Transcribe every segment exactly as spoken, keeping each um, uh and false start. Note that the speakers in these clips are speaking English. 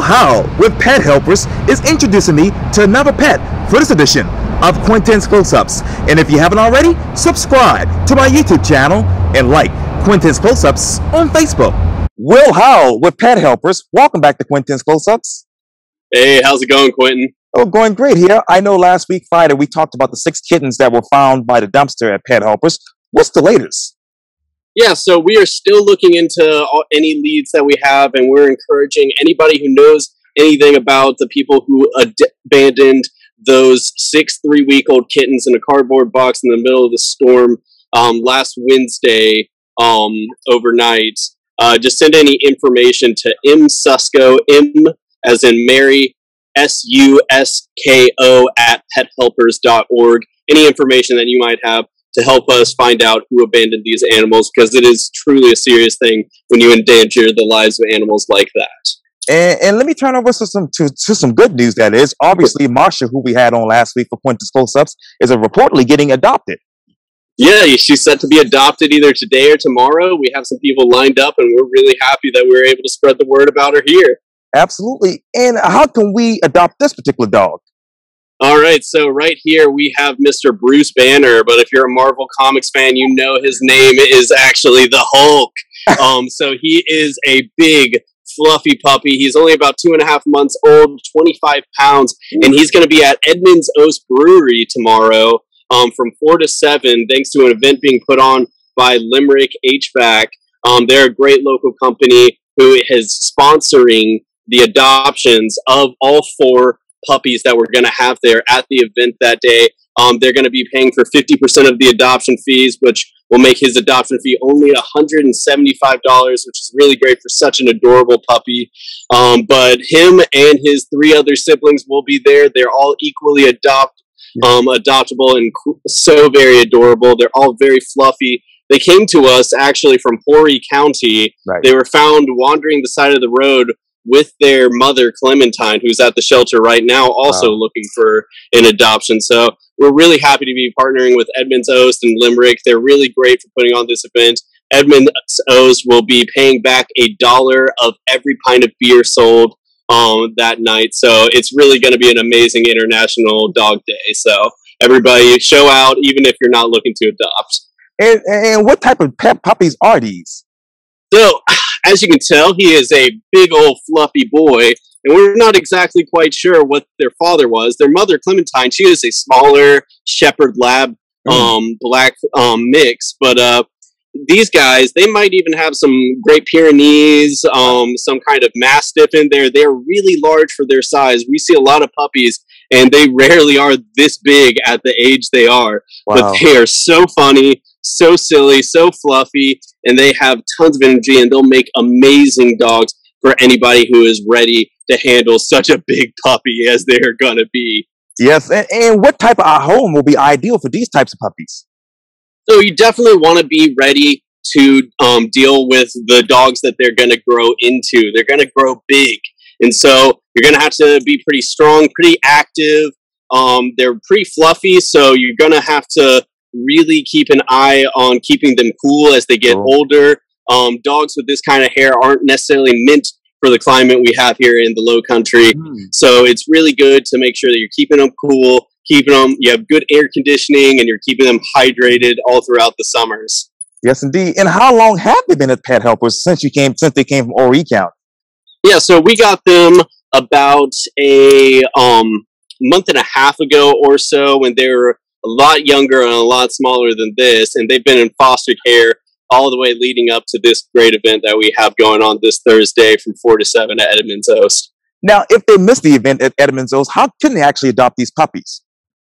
Howell with Pet Helpers is introducing me to another pet for this edition of Quintin's Close-Ups. And if you haven't already, subscribe to my YouTube channel and like Quintin's Close-Ups on Facebook. Will Howell with Pet Helpers. Welcome back to Quintin's Close-Ups. Hey, how's it going, Quintin? Oh, going great here. I know last week, Friday, we talked about the six kittens that were found by the dumpster at Pet Helpers. What's the latest? Yeah, so we are still looking into all, any leads that we have, and we're encouraging anybody who knows anything about the people who ad- abandoned those six three-week-old kittens in a cardboard box in the middle of the storm um, last Wednesday um, overnight. Uh, just send any information to M Susko, M as in Mary, S U S K O at pet helpers dot org. Any information that you might have to help us find out who abandoned these animals, because it is truly a serious thing when you endanger the lives of animals like that. And, and let me turn over to some to, to some good news. That is, obviously, Marsha, who we had on last week for Quintin's Close-Ups, is a reportedly getting adopted. Yeah, she's set to be adopted either today or tomorrow. We have some people lined up, and we're really happy that we were able to spread the word about her here. Absolutely. And how can we adopt this particular dog? All right, so right here we have Mister Bruce Banner, but if you're a Marvel Comics fan, you know his name is actually the Hulk. um, so he is a big, fluffy puppy. He's only about two and a half months old, twenty-five pounds, and he's going to be at Edmonds Oast Brewery tomorrow um, from four to seven, thanks to an event being put on by Limerick H V A C. Um, they're a great local company who is sponsoring the adoptions of all four puppies that we're going to have there at the event that day. Um, they're going to be paying for fifty percent of the adoption fees, which will make his adoption fee only one hundred seventy-five dollars, which is really great for such an adorable puppy. Um, but him and his three other siblings will be there. They're all equally adopt, um, adoptable and so very adorable. They're all very fluffy. They came to us actually from Horry County. Right. They were found wandering the side of the road with their mother, Clementine, who's at the shelter right now, also wow. looking for an adoption. So we're really happy to be partnering with Edmonds Oast and Limerick. They're really great for putting on this event. Edmonds Oast will be paying back a dollar of every pint of beer sold um, that night. So it's really going to be an amazing International Dog Day. So everybody show out, even if you're not looking to adopt. And, and what type of pet puppies are these? So, as you can tell, he is a big old fluffy boy, and we're not exactly quite sure what their father was. Their mother, Clementine, she is a smaller Shepherd Lab um, mm. black um, mix, but uh, these guys, they might even have some Great Pyrenees, um, some kind of Mastiff in there. They're really large for their size. We see a lot of puppies, and they rarely are this big at the age they are, wow. but they are so funny, so silly, so fluffy, and they have tons of energy, and they'll make amazing dogs for anybody who is ready to handle such a big puppy as they're going to be. Yes, and, and what type of home will be ideal for these types of puppies? So you definitely want to be ready to um, deal with the dogs that they're going to grow into. They're going to grow big, and so you're going to have to be pretty strong, pretty active. Um, they're pretty fluffy, so you're going to have to really keep an eye on keeping them cool as they get oh. older. Um, dogs with this kind of hair aren't necessarily meant for the climate we have here in the Lowcountry. Mm. So it's really good to make sure that you're keeping them cool, keeping them, you have good air conditioning, and you're keeping them hydrated all throughout the summers. Yes, indeed. And how long have they been at Pet Helpers since you came, since they came from Horry County? Yeah, so we got them about a um, month and a half ago or so, when they were a lot younger and a lot smaller than this, and they've been in foster care all the way leading up to this great event that we have going on this Thursday from four to seven at Edmonds Oast. Now, if they miss the event at Edmonds Oast, how can they actually adopt these puppies?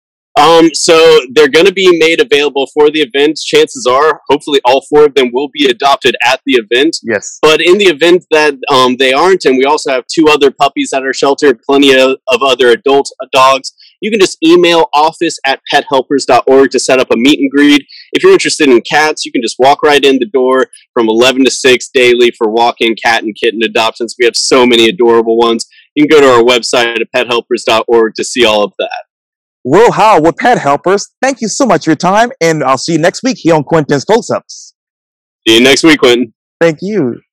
Um, so they're going to be made available for the event. Chances are, hopefully all four of them will be adopted at the event. Yes. But in the event that um, they aren't, and we also have two other puppies at our shelter, plenty of, of other adult dogs, you can just email office at pet helpers dot org to set up a meet and greet. If you're interested in cats, you can just walk right in the door from eleven to six daily for walk-in cat and kitten adoptions. We have so many adorable ones. You can go to our website at pet helpers dot org to see all of that. Will Howell with Pet Helpers, thank you so much for your time, and I'll see you next week here on Quintin's Close-Ups. See you next week, Quintin. Thank you.